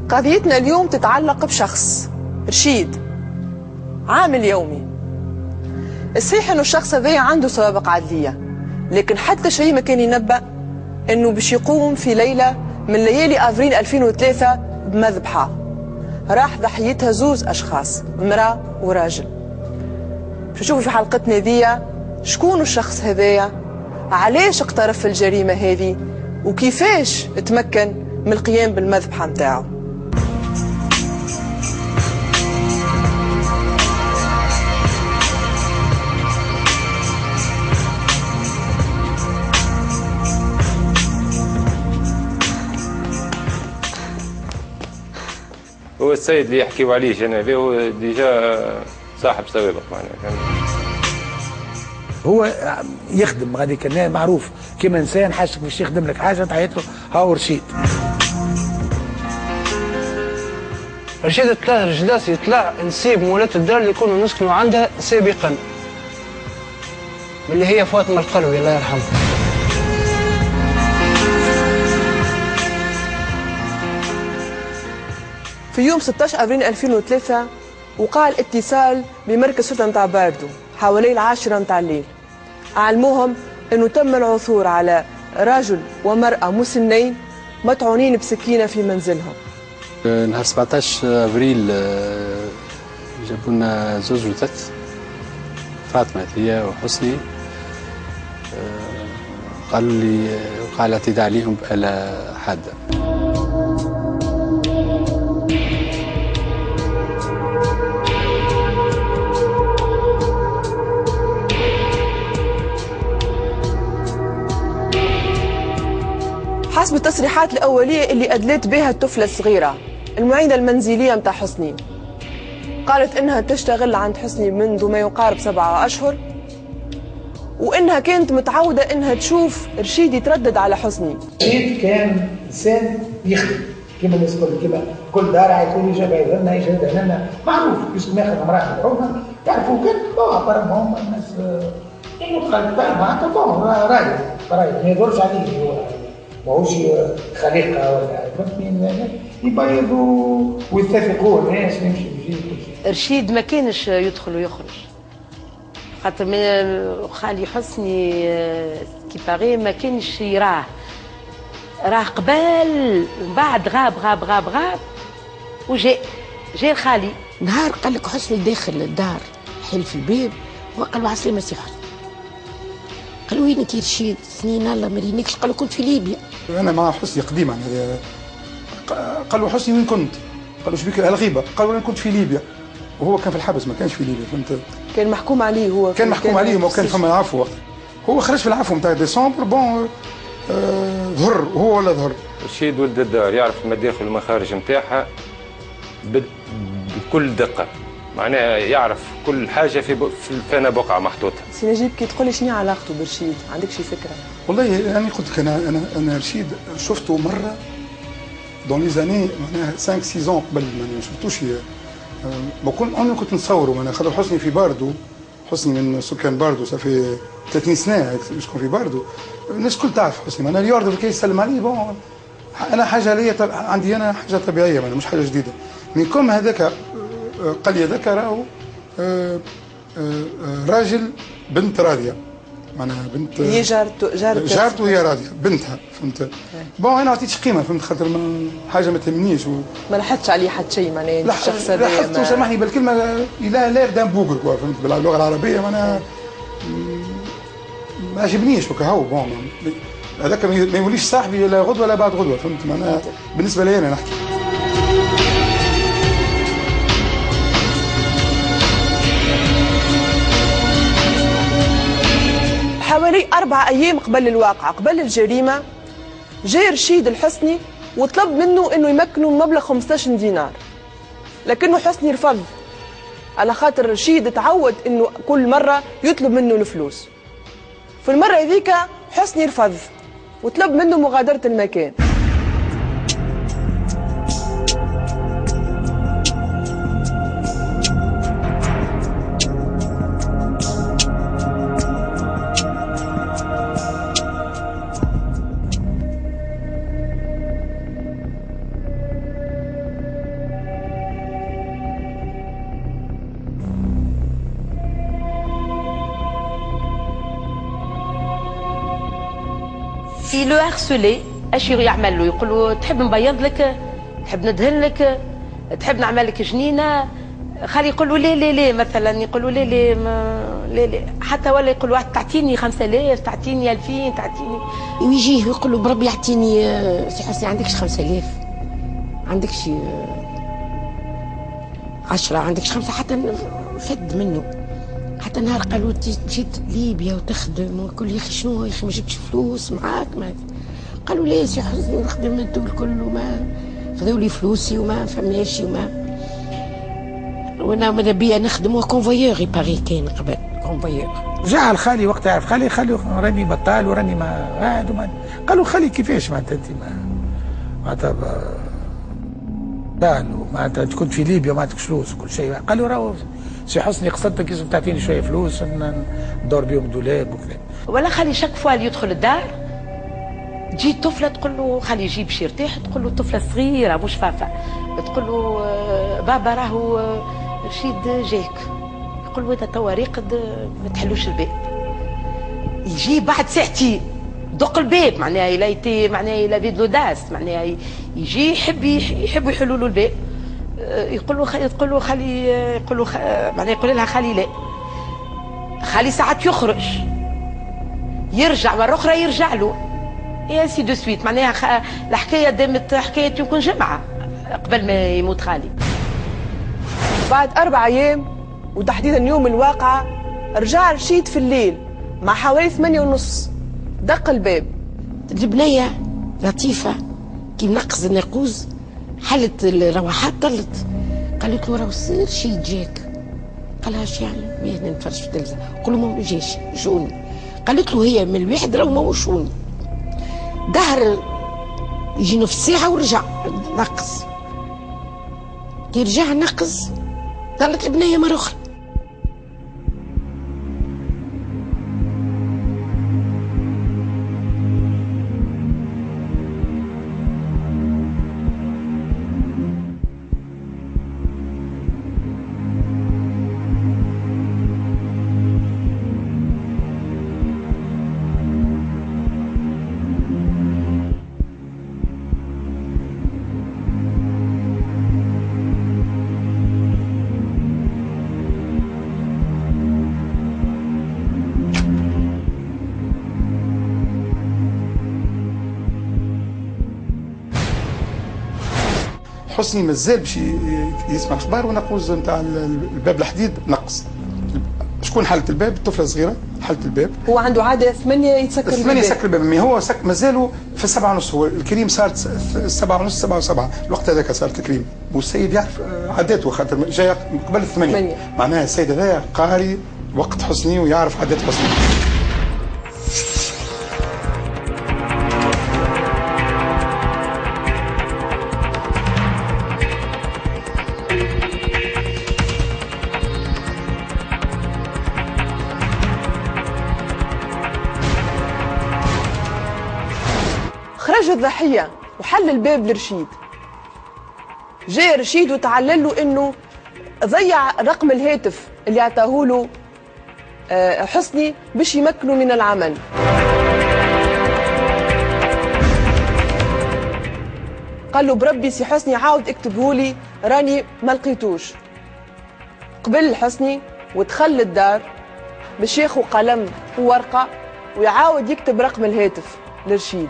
قضيتنا اليوم تتعلق بشخص رشيد، عامل يومي. صحيح انه الشخص هذا عنده سوابق عدلية، لكن حتى شيء ما كان ينبأ انه باش يقوم في ليلة من ليالي افريل 2003 بمذبحة راح ضحيتها زوز اشخاص، امرأة وراجل. باش نشوفوا في حلقتنا ذي شكون الشخص هذايا، علاش اقترف الجريمة هذه، وكيفاش تمكن من القيام بالمذبحة متاعه. هو السيد اللي يحكيوا عليه جنابه هو ديجا صاحب سوابق معناها. هو يخدم غادي كان معروف كيما انسان حاجتك باش يخدم لك حاجه تعيط له هاو رشيد. رشيد طلع رجلاس يطلع نسيب مولات الدار اللي كنا نسكنوا عندها سابقا، اللي هي فاطمه القلوي الله يرحمها. في يوم 16 افريل 2003 وقع الاتصال بمركز شرطه نتاع باردو حوالي 10 نتاع الليل. علموهم انه تم العثور على رجل ومرأة مسنين مطعونين بسكينة في منزلهم. نهار 17 افريل جابوا لنا زوج جثث، فاطمه هي وحسني. قالوا لي وقع الاعتداء عليهم بآلة حاده. حسب التصريحات الأولية اللي أدلت بها الطفلة الصغيرة المعينة المنزلية متاع حسني، قالت إنها تشتغل عند حسني منذ ما يقارب 7 أشهر، وإنها كانت متعودة إنها تشوف رشيد يتردد على حسني. رشيد كان إنسان يخدم كيما الناس الكل، كيما كل دار يقول يجي يبيض لنا يجي يبيض لنا، معروف يسكن ياخذ امرأة مدعومة يعرفوا كان هم الناس معناتها رايد ما يدورش عليه هو ماهوش خليقه ولا فهمتني، يبيضوا ويتفقوا الناس يمشي يجي. رشيد ما كانش يدخل ويخرج، خاطر من خالي حسني كيباغي ما كانش يراه قبال، بعد غاب وجاء الخالي. نهار قال لك حسني داخل الدار حل في الباب، وقال له عسلامة سي حسني. قال له وينك يا رشيد؟ سنين الله ما رينيكش. قال له كنت في ليبيا. انا مع حسني قديم يعني. قال له حسني وين كنت؟ قال له شبيك الغيبه؟ قال له انا كنت في ليبيا، وهو كان في الحبس ما كانش في ليبيا. فهمت؟ كان محكوم عليه، هو كان محكوم عليه وما كان فما عفو وقت. هو خرج في العفو نتاع ديسمبر. بون ظهر هو ولا ظهر. رشيد ولد الدار يعرف المداخل والمخارج نتاعها بكل دقه، معناها يعرف كل حاجه في فانا بقعه محطوطه. سي نجيب كي تقول لي شنو علاقته برشيد، عندك شي فكره؟ والله يعني قلت لك انا رشيد شفته مره دون لي زاني معناها 5 6 ans قبل، ما شفتوش. ما كنت نتصوره معناها خاطر حسني في باردو، حسني من سكان باردو صافي 30 سنه يسكن في باردو، الناس الكل تعرف حسني معناها اليوردر كي يسلم عليه. بون انا حاجه ليا عندي انا حاجه طبيعيه معناها مش حاجه جديده. من كم هذاك قال لي هذاك راهو راجل بنت راضيه، معناها بنت هي جارته هي راضيه بنتها. فهمت؟ بون انا عطيتش قيمه، فهمت؟ خاطر حاجه ما تهمنيش ما لاحظتش عليه حتى شيء معناها الشخص هذا. لاحظته سامحني بالكلمه، لا لير دان بوغر كوا، فهمت؟ باللغه العربيه معناها ما عجبنيش وكا هو. بون هذاك ما يوليش صاحبي لا غدوه لا بعد غدوه، فهمت؟ معناها بالنسبه لي انا نحكي. حوالي 4 أيام قبل الواقعة، قبل الجريمة، جاء رشيد الحسني وطلب منه انه يمكنه مبلغ 15 دينار، لكنه حسني رفض على خاطر رشيد تعود انه كل مرة يطلب منه الفلوس. في المرة هذيك حسني رفض وطلب منه مغادرة المكان. لو هارسولي اش يعمل له؟ يقول له تحب نبيض لك، تحب ندهن لك، تحب نعمل لك جنينه، خلي يقول له ليه ليه ليه مثلا، يقول له ليه ليه ليه ليه، حتى ولا يقول واحد تعطيني 5000 تعطيني 2000 تعطيني، ويجيه ويقول له بربي يعطيني سي حسني عندكش 5000 عندكش 10 عندكش 5 حتى فد منه. حتى نهار قالوا جيت ليبيا وتخدم وكل يا اخي شنو يا اخي ما جبتش فلوس معاك ما قالوا ليه سي حسني نخدم انتو الكل وما خذوا لي فلوسي وما فماش وانا ماذا بيا نخدم وكونفويور يباري كاين قبل كونفويور. جاء الخالي وقت يعرف خالي راني بطال وراني ما قاعد قالوا خالي كيفاش معناتها انت معناتها معناتها كنت في ليبيا ما عندكش فلوس وكل شيء. قالوا راهو سي حسني قصدتك لازم تعطيني شويه فلوس ندور بهم دولاب وكذا. ولا خلي شاك فوا اللي يدخل الدار تجي طفله تقول له خلي يجيب شي يرتاح، تقول له طفله صغيره مش فافه، تقول له بابا راهو رشيد جاك، يقول له هذا توا راقد ما تحلوش الباب. يجي بعد ساعتين دق الباب معناها يلايتي معناها يلافي دو داس معناها يجي يحبوا يحلوا له الباب، يقول له خلي يقول له معناها يقول لها خلي لا خلي ساعات يخرج يرجع مره اخرى يرجع له اي سي دو سويت معناها الحكايه دامت حكايه يمكن جمعه قبل ما يموت خالي. بعد 4 أيام وتحديدا يوم الواقعة رجع رشيد في الليل مع حوالي 8:30 دق الباب. البنية لطيفة كي نقص الناقوس حلت الروحات طلت قالت له راهو رشيد جاك. قالها اش يعني؟ مين نتفرج في التلفزة؟ قول له ما جاش جوني. قالت له هي من الواحد راهو ما وشوني. دهر يجي نص ساعة ورجع نقص. كي رجع نقص ظلت البنية مرة أخرى. حسني مازال باش يسمع الاخبار ونقوز نتاع الباب الحديد نقص. شكون حلت الباب؟ الطفله صغيره حلت الباب. هو عنده عاده 8 يتسكر الباب. 8 يسكر الباب، مي هو مازالوا في 7:30. هو الكريم صارت 7:30 7:07 الوقت هذاك صارت الكريم، والسيد يعرف عاداته خاطر جاي قبل 8. معناها السيد هذايا قاري وقت حسني ويعرف عادات حسني. خرج الضحية وحل الباب لرشيد. جاء رشيد وتعلل له انه ضيع رقم الهاتف اللي عطاه له حسني باش يمكنه من العمل. قال له بربي سي حسني عاود اكتبه لي راني ما لقيتوش. قبل حسني ودخل الدار باش ياخذ قلم وورقة ويعاود يكتب رقم الهاتف لرشيد.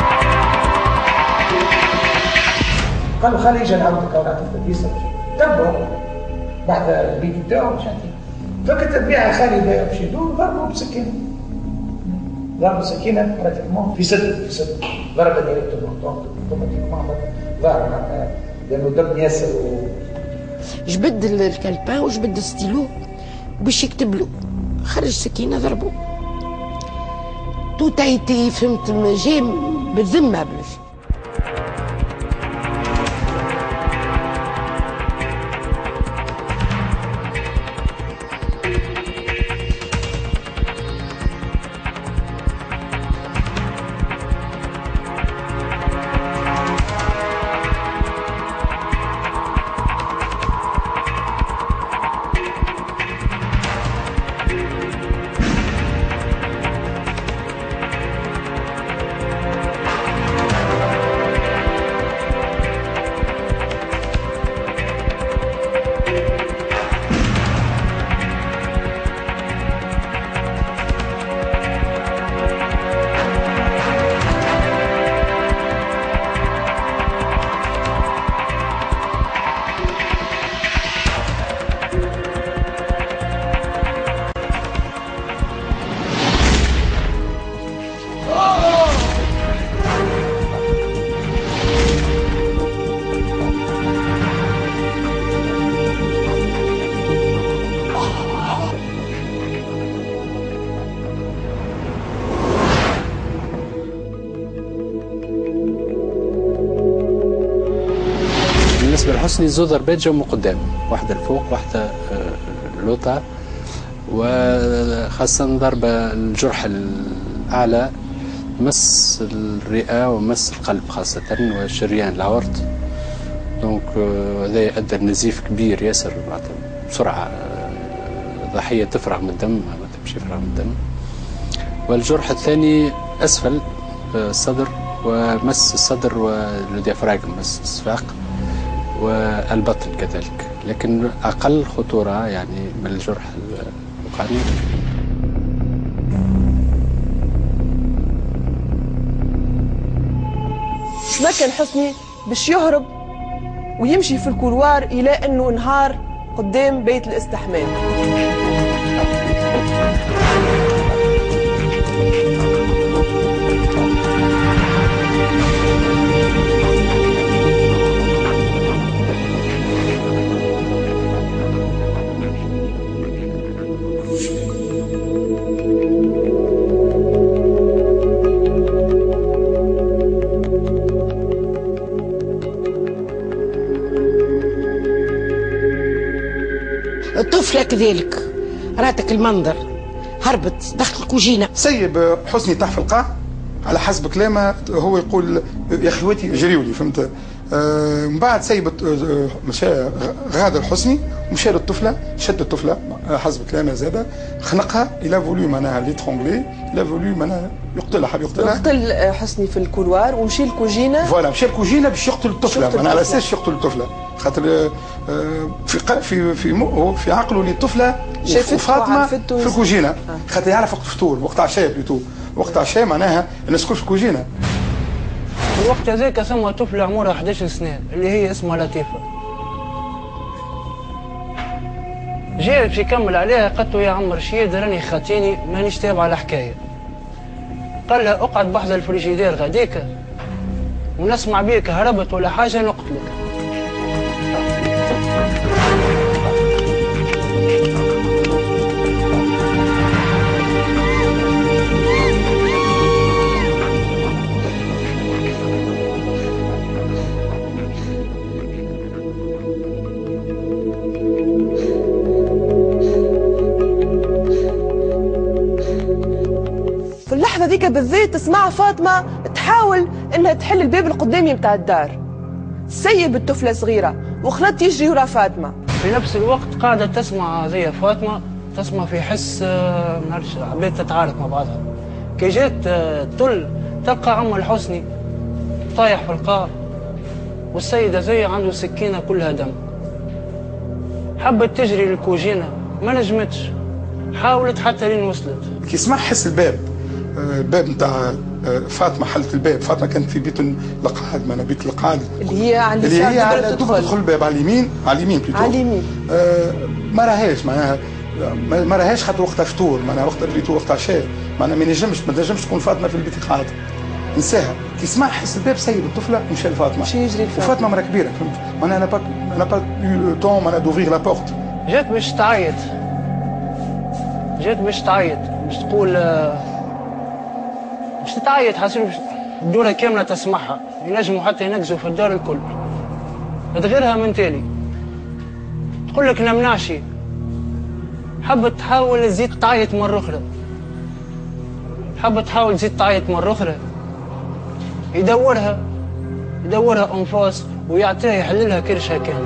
قالوا خلي يجي نعاود الكورات الفتيسة تبعوا بعد البيت نتاعو باش فكتب بها خالي باش يدور ضربوا بسكينة. ضربوا سكينة براتيكمون في صدر ضربة ديريكت اوتوماتيكمون ظهر معناها لأنه دم ياسر جبد الكالبان وجبد الستيلو باش يكتب له خرج سكينة ضربه. توتايتي فهمت جاي بالذمة باش بالنسبة لحسني زو ضربات جاو من قدام، واحدة الفوق واحدة اللوطة، وخاصة ضربة الجرح الأعلى مس الرئة ومس القلب خاصة وشريان العورت. دونك هذا أدى لنزيف كبير ياسر بسرعة، ضحية تفرغ من الدم، ما تمشي يفرغ من الدم. والجرح الثاني أسفل الصدر، ومس الصدر والديافراغم، مس الصفاق والبطن كذلك، لكن أقل خطورة يعني من الجرح الوقاني. تمكن حسني باش يهرب ويمشي في الكولوار إلى أنه انهار قدام بيت الاستحمام. الطفلة كذلك راتك المنظر، هربت دخل الكوجينة. سيب حسني تحت في القاع على حسب كلامه، هو يقول يا خواتي جريوا لي، فهمت. من بعد سيب مشى غادر حسني ومشى للطفله، شد الطفله حسب كلامه زاده، خنقها الى فولو معناها ليترونغلي، الى فولو معناها يقتلها، حاب يقتلها. قتل حسني في الكولوار ومشي للكوجينه. فوالا مشى للكوجينه باش يقتل الطفله، معناها على اساس يقتل الطفله، خاطر في عقله اللي الطفله وفاطمه في الكوجينه، خاطر يعرف وقت الفطور، وقت عشاء بلوتو، وقت عشاء معناها الناس الكل في الكوجينه. في الوقت هذاك ثم طفله عمرها 11 سنه اللي هي اسمها لطيفه. جاء باش يكمل عليها، قالت له يا عم رشيد راني خاتيني مانيش تابعه الحكايه. قال لها اقعد بحذا الفريجيدير غاديك ونسمع بيك هربت ولا حاجه نقتلك. في اللحظة ذيك بالذات تسمع فاطمة تحاول انها تحل الباب القدامي متاع الدار، سيب الطفلة صغيرة وخلت يجري ورا فاطمة. في نفس الوقت قاعدة تسمع زي فاطمة، تسمع في حس معرفش عباد تتعارك مع بعضها. كي جات تلقى عم الحسني طايح في القاع، والسيدة زي عنده سكينة كلها دم. حبت تجري للكوجينة ما نجمتش، حاولت حتى لين وصلت. كي سمع حس الباب نتاع فاطمه، حلت الباب، فاطمه كانت في بيت القعاد، معناها بيت القعاد اللي هي على اليسار، تدخل الباب على اليمين، على اليمين ما راهاش معناها، ما راهاش خاطر وقتها فطور، معناها وقت الفطور وقت عشاء، معناها ما نجمش تكون فاطمه في البيت القعاد، نساها. كي سمع حس الباب سيب الطفله ومشى لفاطمه، مشى يجري لفاطمه، وفاطمه مرا كبيره، فهمت، معناها انا با يو طون معناها دوفريغ لا بورت. جات باش تعيط، باش تقول باش تتعيط، حاسين الدورة كاملة تسمعها، ينجموا حتى ينقزوا في الدار الكل. تغيرها من تالي تقول لك نمنعش، حبت تحاول تزيد تعيط مرة أخرى، يدورها أنفاس ويعطيها يحللها كرشها كامل.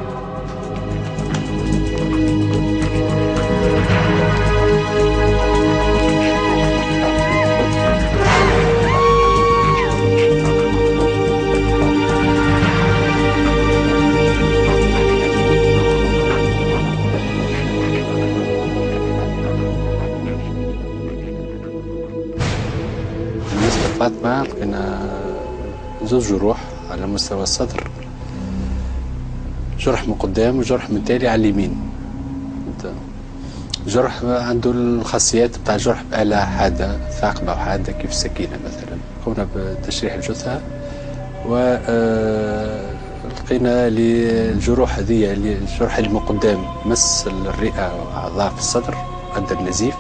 فاطمة لقينا زوج جروح على مستوى الصدر، جرح من قدام وجرح من تالي على اليمين. جرح عنده الخاصيات بتاع جرح بآلة حادة ثاقبة وحادة كيف السكينة مثلا. قمنا بتشريح الجثة ولقينا الجروح هذه الجرح اللي من قدام مس الرئة وأعضاء في الصدر أدى النزيف،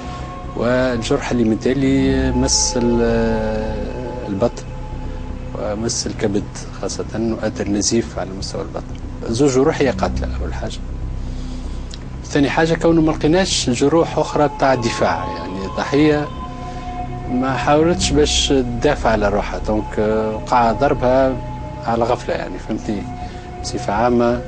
والجرح اللي من تالي مس البطن مس الكبد خاصة، وأدى النزيف على مستوى البطن. زوج جروح هي قاتلة أول حاجة. ثاني حاجة كونه ما لقيناش جروح أخرى بتاع دفاع، يعني الضحية ما حاولتش باش تدافع على روحها، دونك وقع ضربها على غفلة يعني، فهمتني؟ بصفة عامة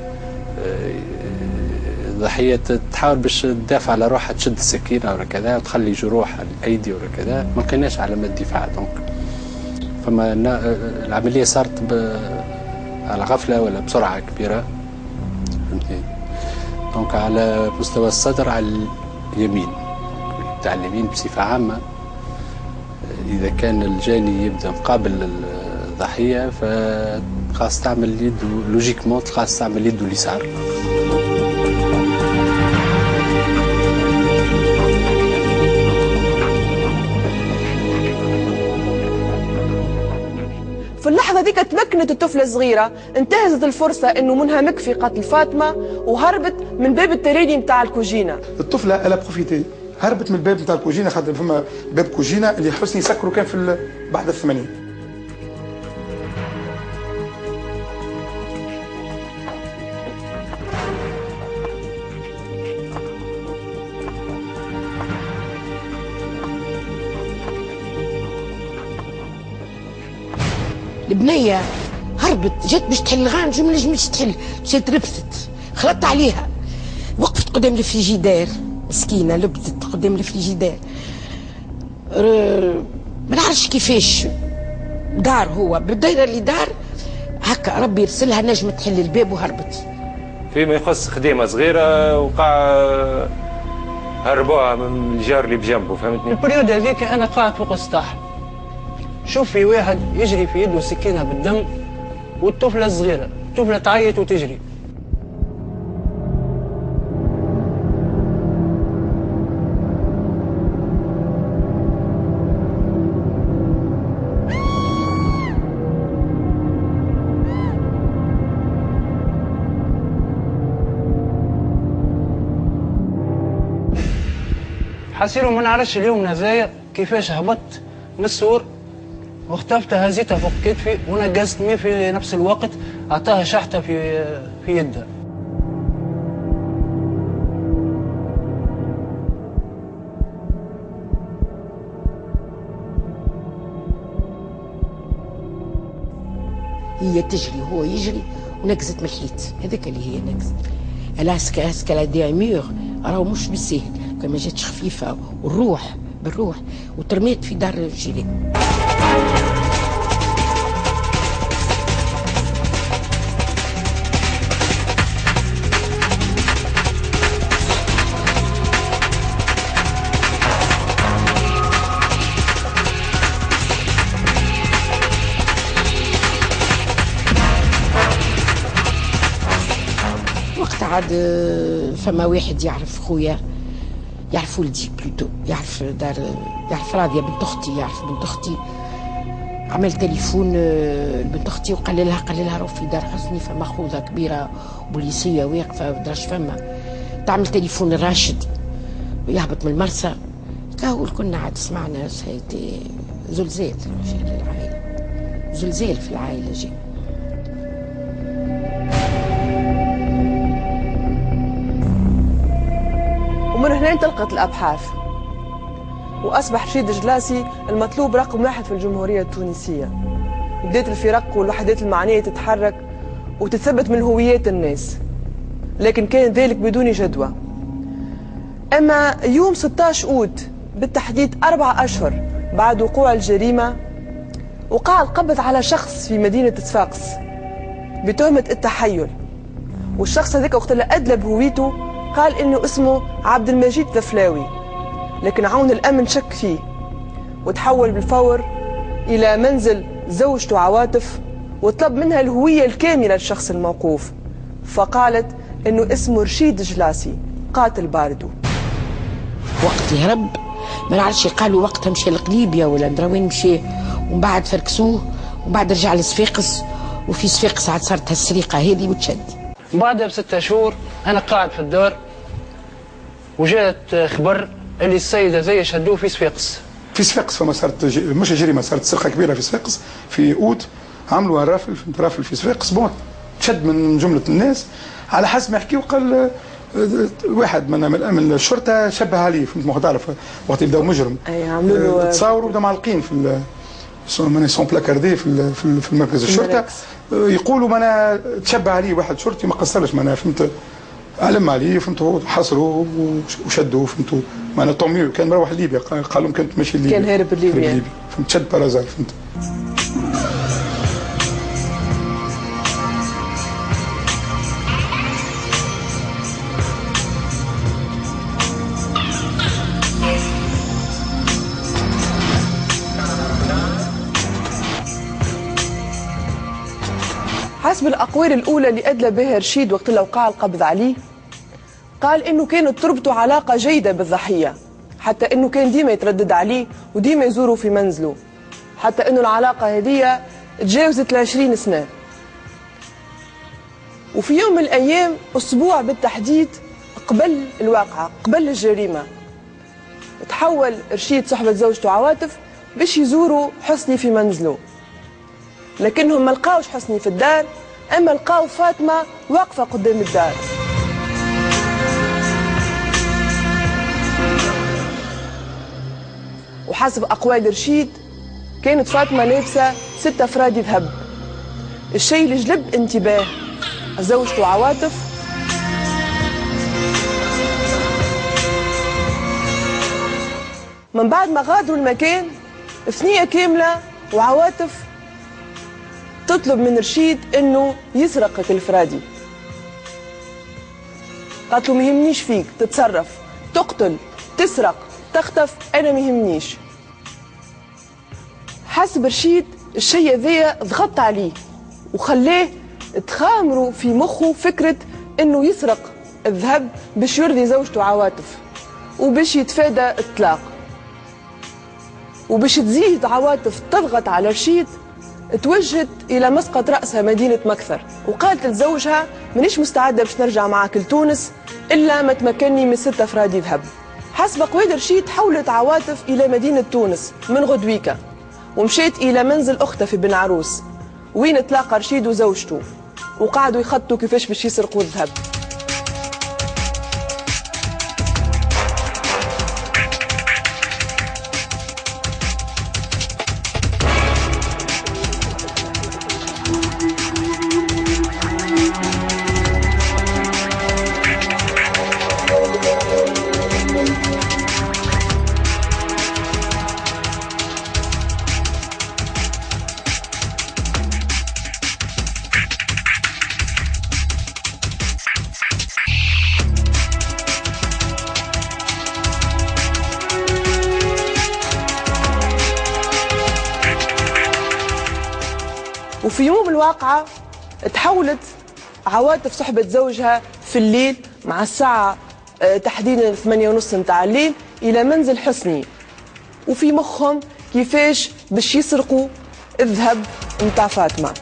الضحية تحاول باش تدافع على روحها، تشد السكينة ولا كذا وتخلي جروح على الأيدي ولا كذا، ما لقيناش علامات دفاع. دونك فما العملية صارت على غفلة ولا بسرعة كبيرة، فهمتني؟ دونك على مستوى الصدر على اليمين، بتاع اليمين بصفة عامة إذا كان الجاني يبدأ مقابل الضحية فخاص تعمل يده لوجيكمون، خاص تعمل يده اليسار. في اللحظة ديك تمكنت الطفلة الصغيرة، انتهزت الفرصة انه منهمك في قتل فاطمة وهربت من باب التريني متاع الكوجينة. الطفلة الا بروفيتي، هربت من الباب نتاع الكوجينه، خاطر فما باب كوجينه اللي حسني سكروا كان في بعد الثمانين. البنية هربت، جت باش تحل الغانج وما نجمتش تحل، مشات لبست، خلطت عليها، وقفت قدام الفريجيدير، مسكينة لبست قدام الفريجيدير، ما نعرفش كيفاش دار هو بالدايرة اللي دار هكا، ربي يرسلها نجمت تحل الباب وهربت. فيما يخص خديمة صغيرة وقع هربوها من الجار اللي بجنبه، فهمتني؟ البريود هذيك انا قاعد فوق السطح، شوف في واحد يجري في يده سكينة بالدم والطفلة الصغيرة، الطفلة تعيط وتجري. حسيرو ما نعرفش اليوم هذايا كيفاش هبطت من السور واختفت، هزيتها فوق كتفي ونقزت مي في نفس الوقت، اعطاها شحطه في يدها. هي تجري وهو يجري ونقزت من الحيط، هذاك اللي هي نقزت. الاسكا لا دي ميور راهو مش بالسهل، كان ما جاتش خفيفه والروح بالروح، وترميت في دار الجيري. وقت عاد فما واحد يعرف خويا، يعرف ولدي بلوتو، يعرف راضية بنت اختي، يعرف بنت اختي، عمل تليفون لبنت اختي وقال لها روح في دار حسني فما خوذة كبيرة بوليسية واقفة بدراش فما، تعمل تليفون الراشد ويهبط من المرسى، كهول كنا عاد سمعنا سيدي زلزال في العائلة، زلزال في العائلة جي. ومن هنا انطلقت الأبحاث وأصبح رشيد جلاسي المطلوب رقم 1 في الجمهورية التونسية. بدأت الفرق والوحدات المعنية تتحرك وتثبت من هويات الناس، لكن كان ذلك بدون جدوى. أما يوم 16 أوت بالتحديد 4 أشهر بعد وقوع الجريمة، وقع القبض على شخص في مدينة صفاقس بتهمة التحيل، والشخص هذاك وقت اللي أدلى بهويته قال إنه اسمه عبد المجيد ذفلاوي، لكن عون الأمن شك فيه وتحول بالفور إلى منزل زوجته عواطف وطلب منها الهوية الكاملة للشخص الموقوف، فقالت إنه اسمه رشيد جلاسي قاتل باردو. وقت يهرب ما نعرفش، قالوا وقتها مشى لقليبيا ولا ندرا وين مشى، ومن بعد فركسوه ومن بعد رجع لصفاقس، وفي صفاقس عاد صارت هالسرقة هذه وتشد. بعدها ب6 شهور انا قاعد في الدار وجات خبر اللي السيدة زي شدوه في صفاقس. في صفاقس فما صارت مش جريمه، صارت سرقه كبيره في صفاقس في اوت عملوا رافل، فهمت، رافل في صفاقس قصبون تشد من جمله الناس على حسب ما يحكيوا. قال واحد من الشرطه شبه عليه، فهمت، ما تعرف وقت يبداو مجرم عملوا تصاوروا بدهم معلقين في سون بلاكاردي في مركز الشرطه. يقولوا معناها تشبه عليه واحد شرطي ما قصرش، معناها فهمت، علم عليه، فهمتوا، حصروا وشدوا، فهمتوا، معناها طوميو كان مروح ليبيا، قال لهم كانت ماشي ليبيا، كان هارب ليبيا، فهمت، شد بارازار، فهمت. حسب الأقوال الأولى اللي أدلى بها رشيد وقت اللي وقع القبض عليه، قال إنه كانت تربطه علاقة جيدة بالضحية، حتى إنه كان ديما يتردد عليه وديما يزوره في منزله، حتى إنه العلاقة هذه تجاوزت 20 سنة. وفي يوم من الأيام، أسبوع بالتحديد قبل الواقعة، قبل الجريمة، تحول رشيد صحبة زوجته عواطف باش يزوروا حسني في منزله، لكنهم ما لقاوش حسني في الدار، اما لقاو فاطمه واقفه قدام الدار. وحسب اقوال رشيد كانت فاطمه لابسه 6 فرادي ذهب، الشيء اللي جلب انتباه زوجته عواطف. من بعد ما غادروا المكان ثنيه كامله، وعواطف تطلب من رشيد انه يسرق الفرادي. قالت له ما يهمنيش فيك، تتصرف، تقتل، تسرق، تخطف، انا ما يهمنيش. حسب رشيد الشيء هذايا ضغط عليه وخلاه تخامروا في مخه فكره انه يسرق الذهب باش يرضي زوجته عواطف وباش يتفادى الطلاق. وباش تزيد عواطف تضغط على رشيد، توجهت الى مسقط راسها مدينه مكثر، وقالت لزوجها مانيش مستعده باش نرجع معك لتونس الا ما تمكنني من 6 فرادي ذهب. حسب اقوال رشيد حولت عواطف الى مدينه تونس من غدويكا، ومشيت الى منزل اختها في بن عروس، وين تلاقى رشيد وزوجته وقعدوا يخططوا كيفاش باش يسرقوا الذهب. وفي يوم الواقعة تحولت عواطف صحبة زوجها في الليل مع الساعة تحديدا 8:30 متاع الليل إلى منزل حسني، وفي مخهم كيفاش باش يسرقوا الذهب متاع فاطمة.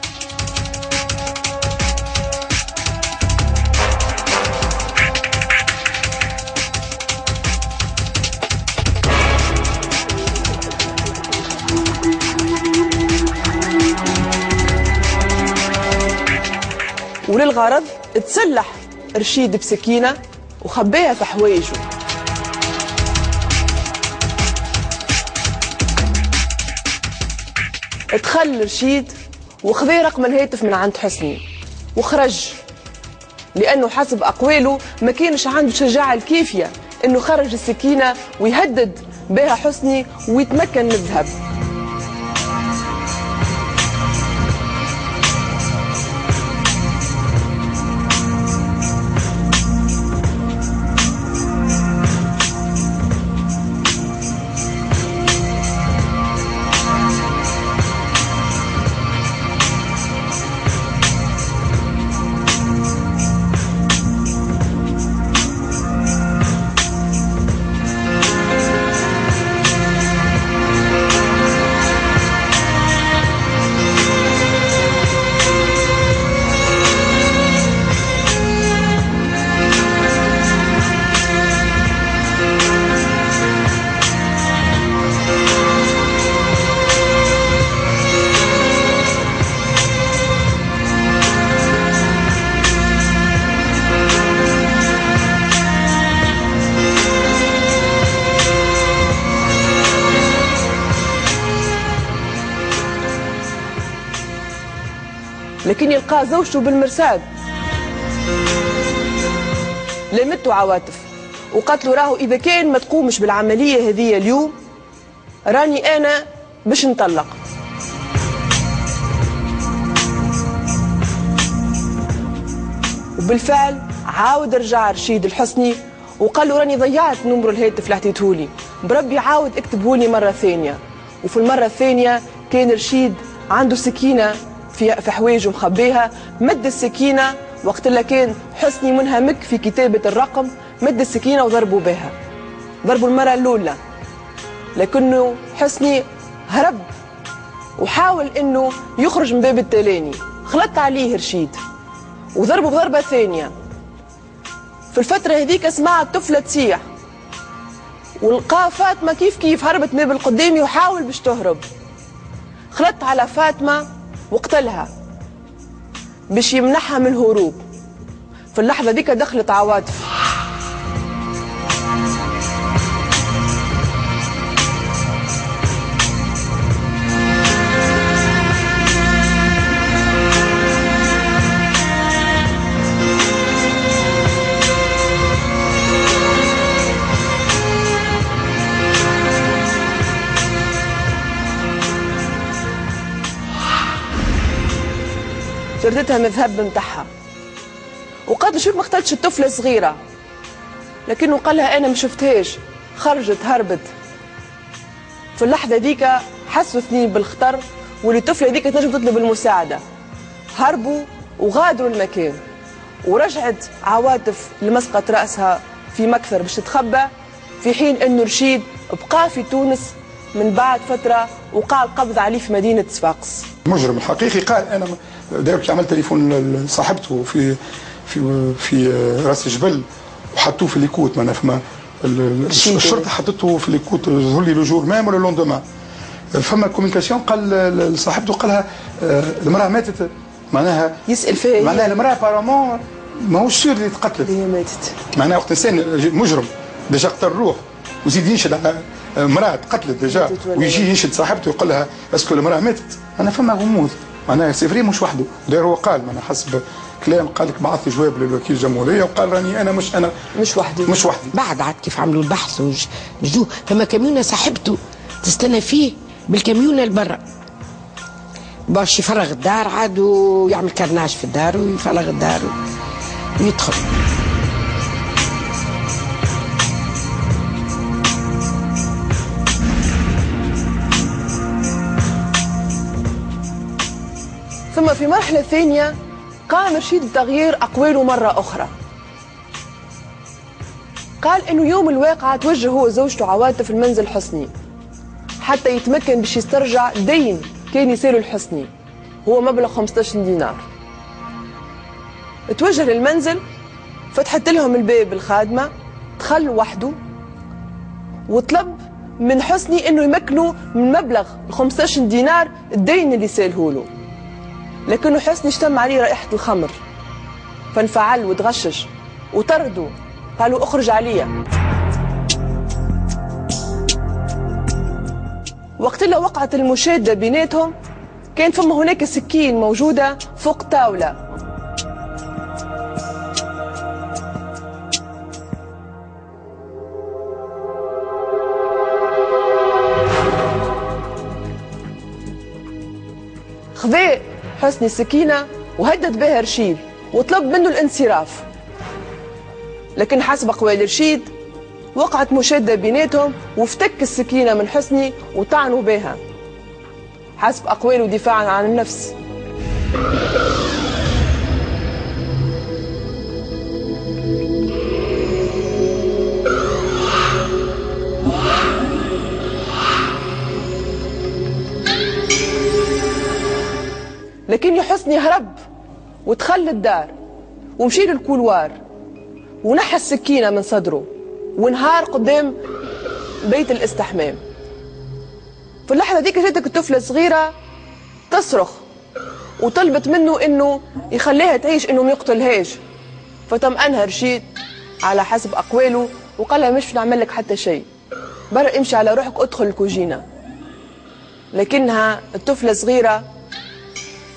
وللغرض تسلح رشيد بسكينة وخباها في حوايجه. دخل رشيد وخذا رقم الهاتف من عند حسني وخرج، لأنه حسب أقواله ما كانش عنده الشجاعة الكافية أنه خرج السكينة ويهدد بها حسني ويتمكن من الذهب. لكن يلقى زوجته بالمرصاد. لمته عواطف وقالت له راهو إذا كان ما تقومش بالعملية هذه اليوم راني أنا باش نطلق. وبالفعل عاود رجع رشيد الحسني وقال له راني ضيعت نمر الهاتف اللي عطيتهولي، بربي عاود اكتبهولي مرة ثانية. وفي المرة الثانية كان رشيد عنده سكينة في حوايجه مخبيها، مد السكينة وقت اللي كان حسني منهمك في كتابة الرقم، مد السكينة وضربوا بها. ضربوا المرة الأولى لكنه حسني هرب وحاول انه يخرج من باب التلاني، خلط عليه رشيد وضربه بضربة ثانية. في الفترة هذيك سمعت طفلة تصيح ولقى فاطمة كيف هربت من باب القدامي وحاول باش تهرب، خلط على فاطمة وقتلها باش يمنحها من الهروب. في اللحظة ديك دخلت عواطف. شردتها مذهب متاعها وقالت له شوف ما قتلتش الطفله صغيره، لكنه قال لها انا ما شفتهاش، خرجت هربت. في اللحظه ذيك حسوا اثنين بالخطر واللي الطفله ذيك تنجم تطلب المساعده، هربوا وغادروا المكان. ورجعت عواطف لمسقط راسها في مكثر باش تتخبى، في حين انه رشيد بقى في تونس من بعد فتره وقع القبض عليه في مدينه صفاقس. المجرم الحقيقي قال انا دايركت عملت تليفون لصاحبته في راس الجبل وحطوه في ليكوت. معناها فما الشرطه حطته في ليكوت، ظهر لي لو جور ميم ولا لون دومان. فما كوميونيكاسيون قال لصاحبته قال لها المراه ماتت، معناها يسال فيها معناها المراه بارامون ماهوش سير اللي تقتلت، هي ماتت. معناها وقت انسان مجرم ديجا قتل الروح وزيد ينشد على امراه تقتلت ديجا ويجي ينشد صاحبته يقول لها اسكو المراه ماتت. معناها فما غموض، معناها سي فري مش وحده. داير هو قال معناها حسب كلام قال لك بعث جواب للوكيل الجمهوريه وقال راني انا مش وحدي. بعد عاد كيف عملوا البحث وجدوه فما كميونه صاحبته تستنى فيه بالكميونه لبرا باش يفرغ الدار عاد ويعمل كرناج في الدار ويفرغ الدار ويدخل. ثم في مرحلة ثانية قام رشيد بتغيير أقواله مرة أخرى. قال إنه يوم الواقعة توجه هو وزوجته عواطف المنزل حسني حتى يتمكن باش يسترجع دين كان يساله الحسني هو مبلغ 15 دينار. توجه للمنزل، فتحت لهم الباب الخادمة، دخل وحده وطلب من حسني إنه يمكنه من مبلغ 15 دينار الدين اللي ساله له. لكنه حسني اشتم عليه رائحة الخمر فانفعل وتغشش وطردوا، قالوا اخرج عليا. وقت اللي وقعت المشادة بيناتهم كان فما هناك سكين موجودة فوق طاولة. خذا حسني السكينة وهدد بها رشيد وطلب منه الانصراف، لكن حسب أقوال رشيد وقعت مشادة بيناتهم وافتك السكينة من حسني وطعنوا بها حسب أقواله دفاعا عن النفس. لكن حسني هرب ودخل الدار ومشي للكولوار ونحى السكينة من صدره وانهار قدام بيت الاستحمام. في اللحظة ديك جاتك الطفلة صغيرة تصرخ وطلبت منه انه يخليها تعيش، انه ما يقتلهاش. فطمأنها رشيد على حسب اقواله وقال لها مش نعمل لك حتى شيء، برا امشي على روحك ادخل الكوجينة. لكنها الطفلة صغيرة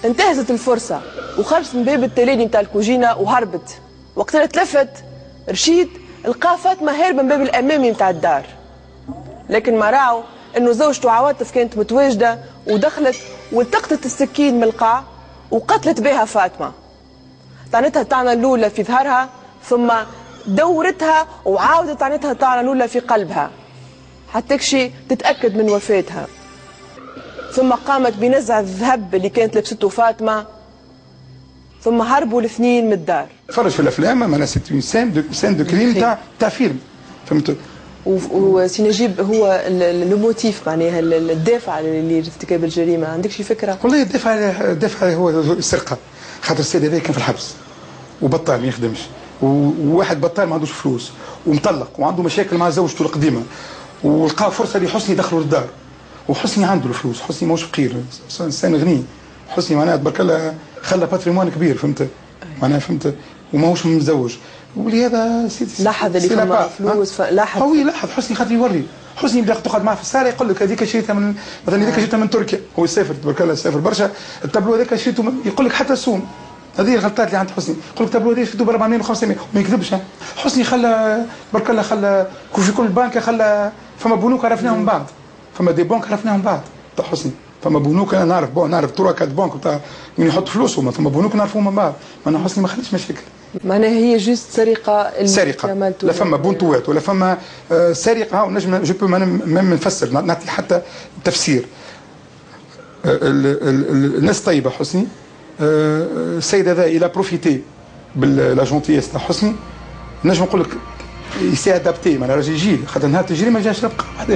انتهزت الفرصة وخرجت من باب التلاني متاع الكوجينة وهربت. وقتها تلفت رشيد لقى فاطمة هاربة من باب الأمامي متاع الدار، لكن ما راعوا انه زوجته عواطف كانت متواجدة ودخلت والتقطت السكين من القاع وقتلت بها فاطمة. طعنتها الطعنة الأولى في ظهرها، ثم دورتها وعاودت طعنتها الطعنة الأولى في قلبها حتى كشي تتأكد من وفاتها. ثم قامت بنزع الذهب اللي كانت لبسته فاطمة، ثم هربوا الاثنين من الدار. تفرج في الافلام معناها سين دو كريم تاع فيلم، فهمت؟ وسي نجيب هو لو موتيف معناها الدافع لارتكاب الجريمه، عندك شي فكره؟ والله الدافع هو السرقه، خاطر السيد هذا كان في الحبس وبطال ما يخدمش، وواحد بطال ما عندوش فلوس ومطلق وعنده مشاكل مع زوجته القديمه، ولقى فرصه لحسني يدخلوا للدار، وحسني عنده الفلوس، حسني ماهوش فقير، انسان غني، حسني معناها تبارك الله خلى باتريمون كبير، فهمت؟ معناها فهمت، وماهوش متزوج، ولهذا لاحظ اللي فما فلوس، لاحظ هو لاحظ حسني خاطر يوري، حسني يبدا تقعد معاه في السارة يقول لك هذيك شريتها من مثلا هذيك شريتها من تركيا، هو يسافر تبارك الله يسافر برشا، التابلو هذاك شريته يقول لك حتى السوم، هذه الغلطات اللي عند حسني، يقول لك التابلو هذا شريته ب 400 و 500 وما يكذبش. حسني خلى تبارك الله خلى في كل بنك خلى فما بنوك عرفناهم من بعض، فما دي بنك عرفناهم من بعض تاع حسني، فما بنوك انا نعرف ترى كاد بنك تاع من يحط فلوسهم، فما بنوك نعرفوهم من بعض، معناها حسني ما خليش مشاكل. معناها هي جوست سرقه سرقه، لا فما بونتوات ولا فما سرقه، ونجم جو بو ميم نفسر نعطي حتى تفسير. الناس طيبه حسني، السيد هذا الى بروفيتي باللا جونتيس تاع حسني، نجم نقول لك يسي ادابتي، معناها راجل جيل، خاطر نهار تجري ما جاش ربقه وحده.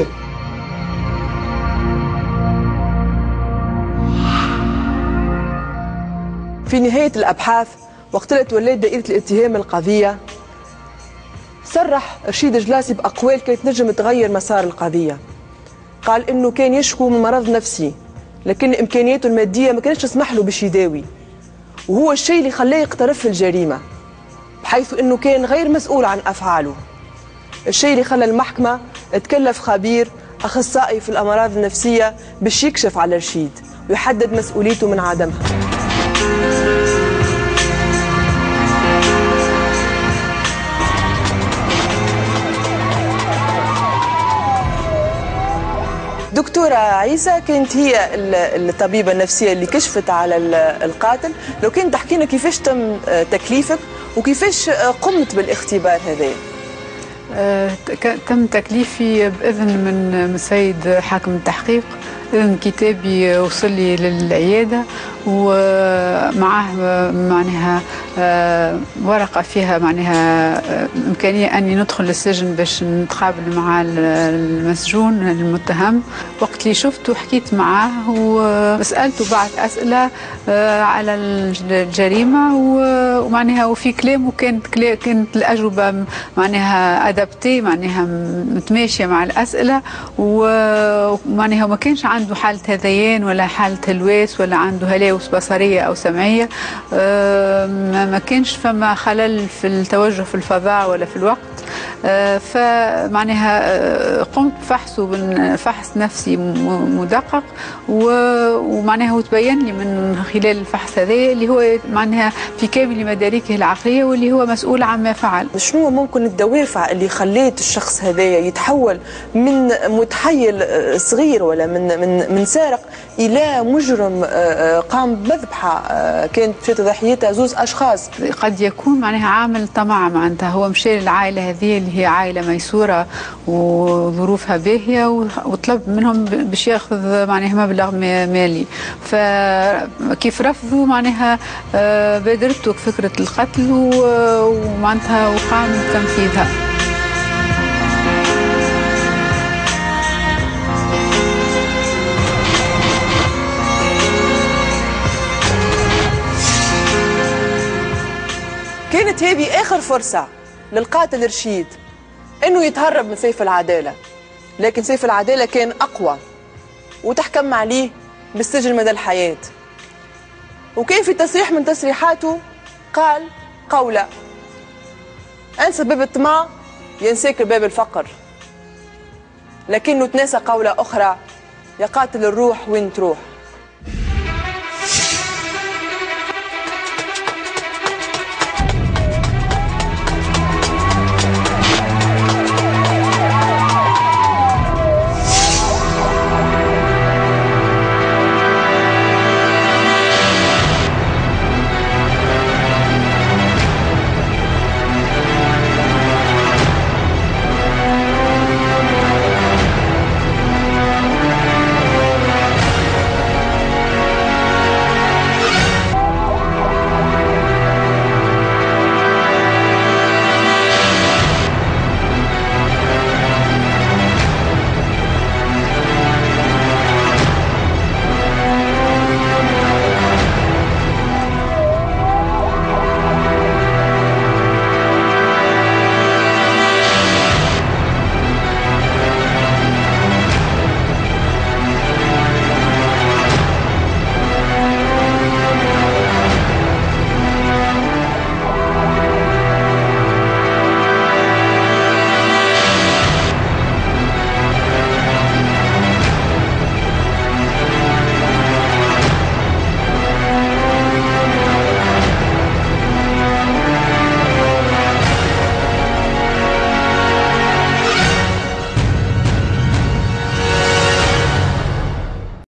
في نهايه الابحاث وقتها تولات دائرة الاتهام القضية، صرح رشيد جلاسي بأقوال كانت نجم تغير مسار القضية. قال إنه كان يشكو من مرض نفسي، لكن إمكانياته المادية ما كانتش تسمح له باش يداوي، وهو الشيء اللي خلاه يقترف الجريمة، بحيث إنه كان غير مسؤول عن أفعاله. الشيء اللي خلى المحكمة تكلف خبير أخصائي في الأمراض النفسية باش يكشف على رشيد ويحدد مسؤوليته من عدمها. دكتورة عيسى كانت هي الطبيبة النفسية اللي كشفت على القاتل، لو كنت تحكينا كيفاش تم تكليفك وكيفاش قمت بالاختبار هذا؟ تم تكليفي بإذن من السيد حاكم التحقيق، إذن كتابي وصل لي للعيادة ومعه معناها ورقة فيها معناها إمكانية أني ندخل للسجن باش نتقابل مع المسجون المتهم. وقت اللي شفته حكيت معاه وسألته بعض أسئلة على الجريمة ومعناها وفي كلامه كانت الأجوبة معناها أدابتي، معناها متماشية مع الأسئلة، ومعناها ما كانش عنده حالة هذيان ولا حالة هلواس ولا عنده هلاوس بصرية أو سمعية، ما كانش فما خلل في التوجه في الفضاء ولا في الوقت. فمعناها قمت بفحصه فحص نفسي مدقق، ومعناها وتبين لي من خلال الفحص هذا اللي هو معناها في كامل مداركه العقلية واللي هو مسؤول عما فعل. شنو ممكن الدوافع اللي خلات الشخص هذا يتحول من متحيل صغير ولا من سارق إلى مجرم قام بمذبحة كانت في ضحيتها زوز أشخاص؟ قد يكون معناها عامل طمع، معناتها هو مشى للعائلة هذه اللي هي عائلة ميسورة وظروفها باهية وطلب منهم باش ياخذ معناها مبلغ مالي، فكيف رفضوا معناها بادرته فكرة القتل ومعناتها وقام بتنفيذها. كانت هذه آخر فرصة للقاتل رشيد إنه يتهرب من سيف العدالة، لكن سيف العدالة كان أقوى وتحكم عليه بالسجن مدى الحياة. وكان في تصريح من تصريحاته قال قولة: أنسى باب الطمع ينساك باب الفقر. لكنه تناسى قولة أخرى: يا قاتل الروح وين تروح.